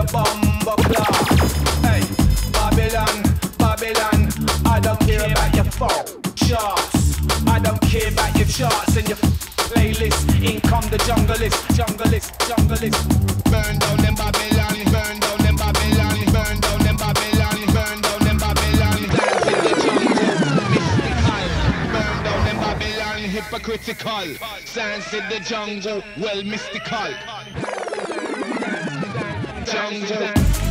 bumbo clock. Hey, Babylon, Babylon, I don't care about your charts. I don't care about your charts and your playlist. In come the junglist, junglist, junglist. Burn down them Babylon, burn down them Babylon, burn down them Babylon, burn down them Babylon. Dance in the jungle, mystical. Burn down them Babylon, hypocritical. Dance in the jungle, well mystical. Jungle.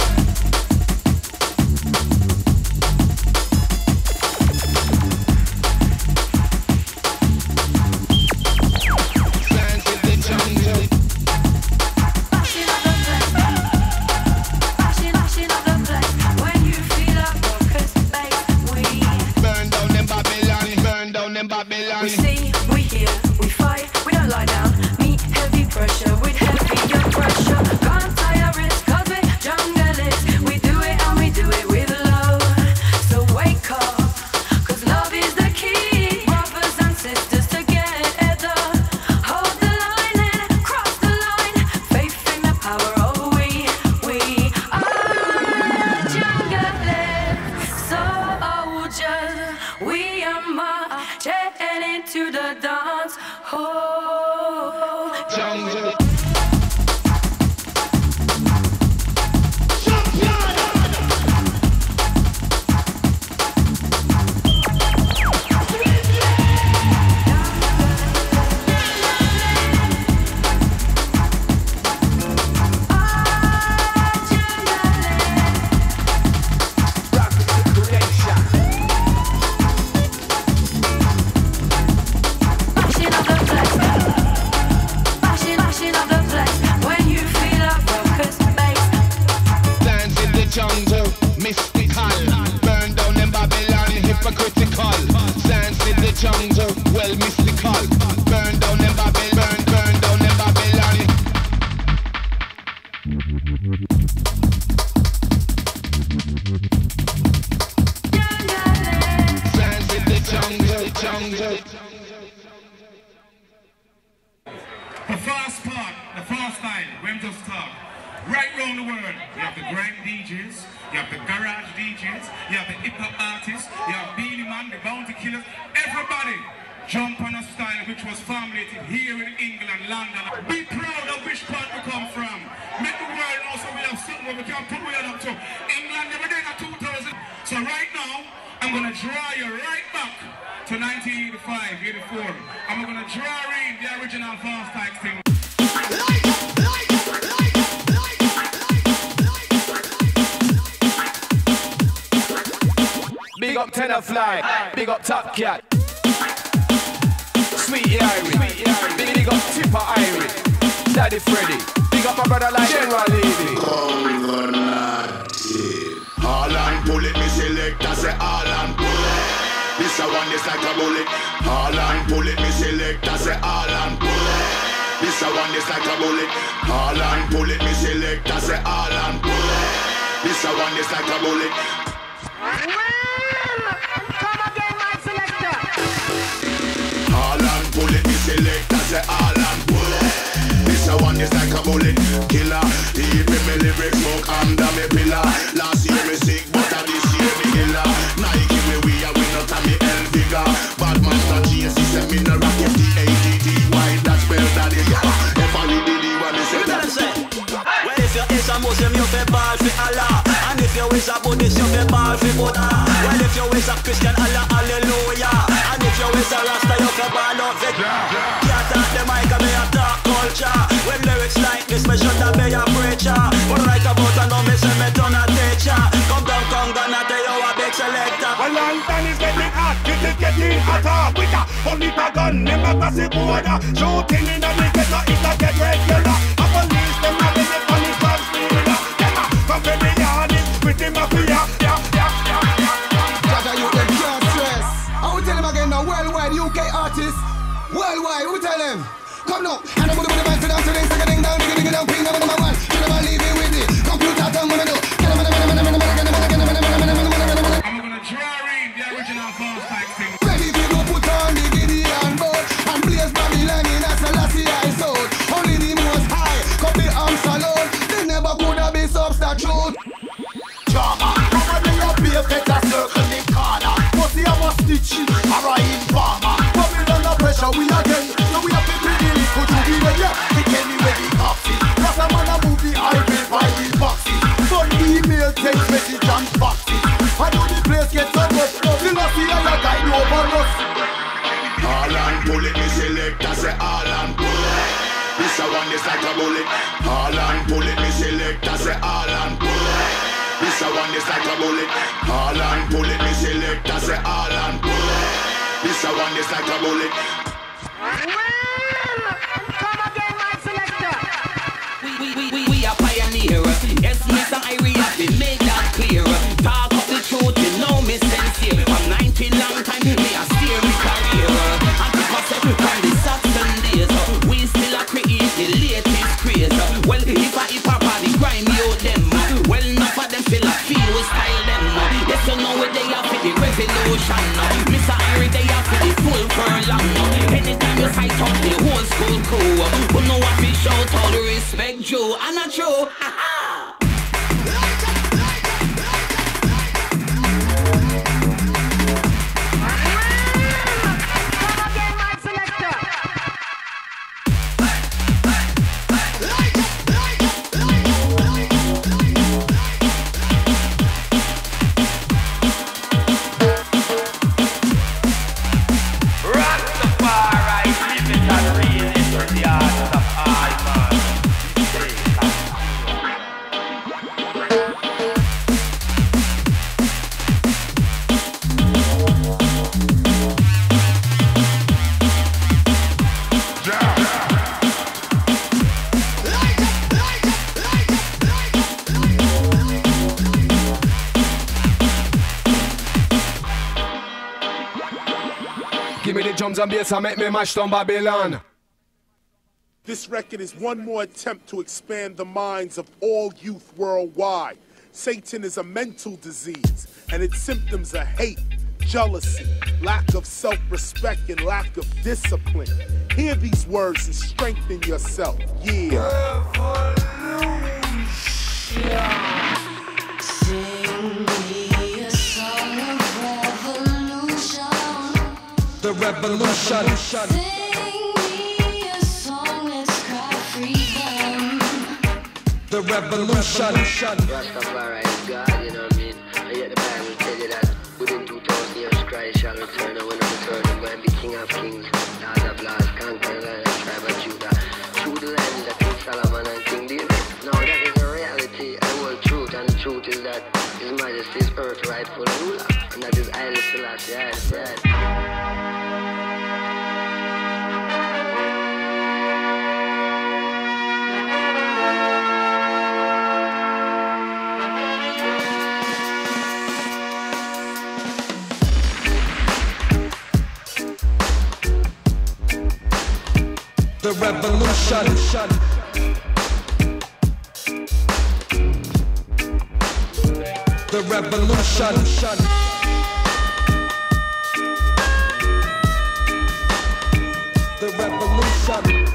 We see, we hear, we fight, we don't lie down. Meet heavy pressure with heavier pressure. Can't tire it, cause we're junglers. We do it and we do it with love. So wake up, cause love is the key. Brothers and sisters together. Hold the line and cross the line. Faith in the power of we are junglers. Soldiers, we are marching into the dance hall. Jungle. Jungle, mystical. Burn down them Babylon, hypocritical. Dance in the jungle, well mystical. Burn down them Babylon, burn down them Babylon. Dance in the jungle. The first part, the first time, when just talk. Right round the world, you have the grime DJs, you have the garage DJs, you have the hip-hop artists, you have Beenie Man, the Bounty Killers. Everybody jump on a style which was formulated here in England, London. Be proud of which part we come from. Make the world know so we have something where we can put way up to. England never did that 2000. So right now, I'm going to draw you right back to 1985, 84. I'm going to draw in the original Fast Types thing. Big up Tenafly, big up Top Cat, Sweetie Irie, big up Tipper Irie, Daddy Freddy, big up my brother like General Levy. All and pull it, me select, I say all and pull it. This a one is like a bullet. All and pull it, me select, I say all and pull it. This a one is like a bullet. All and pull it, me select, I say all and pull it. This a one is like a bullet. Come again, my selector. All and pull it, me select, I say all and pull it. This a one is like a bullet. Killer, deep in me lyrics, smoke under me pillar. Last year me sick, but this year me killer. Nike me we a win out of me L figure. Bad master GS, he said me no rock FT-ATT. Why that spell daddy? If I did the one, he said that. Well, if you is a Muslim, you feel bad for Allah. And if you is a Buddhist, you feel bad for Buddha. Well, if you is a Christian, Allah, hallelujah. And if you is a Rasta, you feel bad out for can't talk the mic and me a talk culture. When lyrics like this, me should have be a preacher. But right about and now me say me turn a teacher. Come down, gonna tell you a big selector. Well, London is getting hot, it is getting hotter. With a only a gun, never pass the border. Shooting in the wicked, no, it a get regular. A police, them a visit on the front stealer. Them a come to the yard, it's pretty mafia. Jaja, you them can't stress. I will tell them again now, worldwide UK artists. Worldwide, we tell them. Come now, and I'm gonna put the man to dance to this, second down, digging down, queen number one. You never leave it with it. Computer, come on, do. I'm gonna draw in the original Fast Types thing. Ready to go put on the Gideon boat and blaze Babylon in a Selassie I sold. Only the most high could be arms alone. They never could have been substance. a one is like a bullet. All and pull it, me select. I say all and pull it. This a one is like a bullet. All and pull it, me select. I say all and pull it. This a one is like a bullet. Come again, my selector. We are pioneer. Yes, Mr. Irie, have been made that clear. Talk of the truth, you know me sincere. From 90 long time, me a steer me career. And because from the Saxon days, we still a create the latest craze. Well, if a body grime out them, well, enough of them feel a feel we style them. Yes, you know what they are for the revolution. Mr. Irie, they are for the full furlong. Anytime you fight up the whole school crew, who know what we shout all the respect you. And not true. Drums and bass and make me mash down Babylon. This record is one more attempt to expand the minds of all youth worldwide. Satan is a mental disease, and its symptoms are hate, jealousy, lack of self-respect, and lack of discipline. Hear these words and strengthen yourself. Yeah. Sing me a song of revolution. The revolution. Sing me a song, let's cry freedom. The revolution. Rastafari is God, you know what I mean? And yet the Bible tell you that within 2,000 years Christ shall return, and when he returns, he's going to be King of Kings, Lord of Lords, conqueror of the tribe of Judah. Through the lens of King Solomon and King David. Now that is a reality, a whole truth, and the truth is that His Majesty is earth rightful ruler, and that is Haile Selassie, Haile Selassie. The revolution. The revolution. The revolution.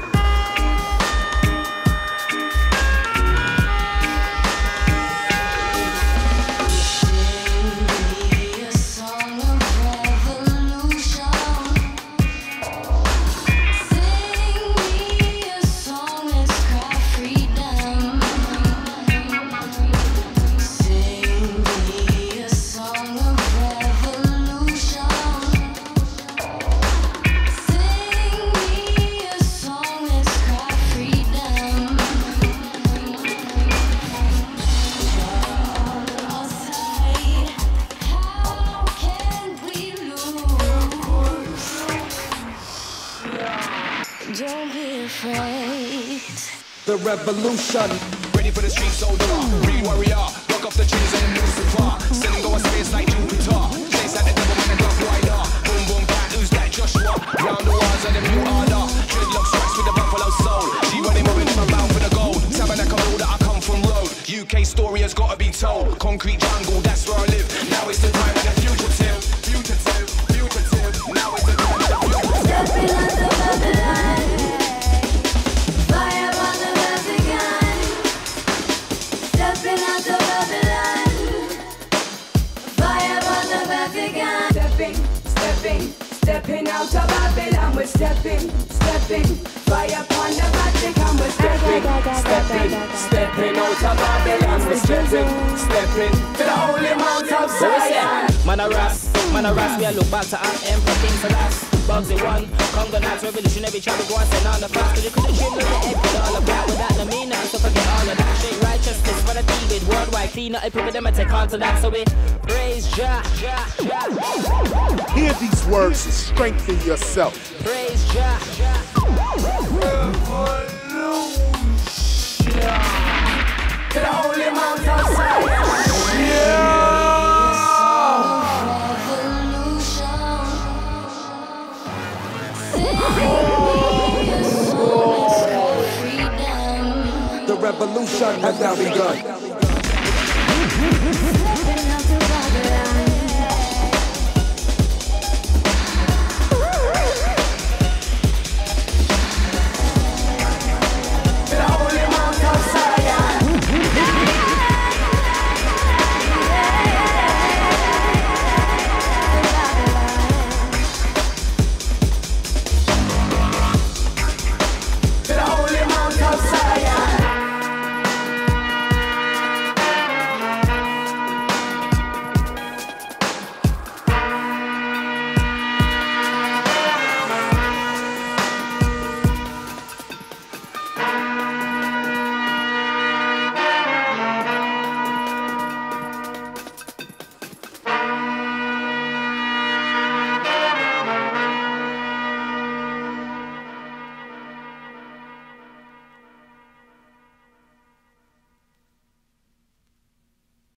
The revolution. Ready for the street soldier, real warrior. Rock off the trees and move so far. Sending go a space like Jupiter. Chase like the devil when the dog rider. Boom boom cat, who's that Joshua? Round the walls and the new order. Dreadlocks strikes with the buffalo soul. She running moving in around for the gold. Tabernacle road that I come from road. UK story has gotta be told. Concrete jungle, that's where I live. Now it's the time of the fugitive. Fugitive, fugitive. Now it's the time of the fugitive. Stepping out the Babylon. Fire on the Vatican. Stepping out the Babylon. Fire on the Vatican. Stepping out of Babylon. We're stepping. Fire upon the Vatican. We're stepping out of Babylon. We're stepping to the holy mount of Zion. Man a ras, me a look back to our Emperor King Selassie. Bugsy one, Congo Nats, revolutionary travel, go and send on the fast. Cause you couldn't dream of the Epic see nothing people them a take on to that. So we praise Jah. Hear these words and strengthen yourself. Praise Jah. To the holy mount outside. The revolution has now begun.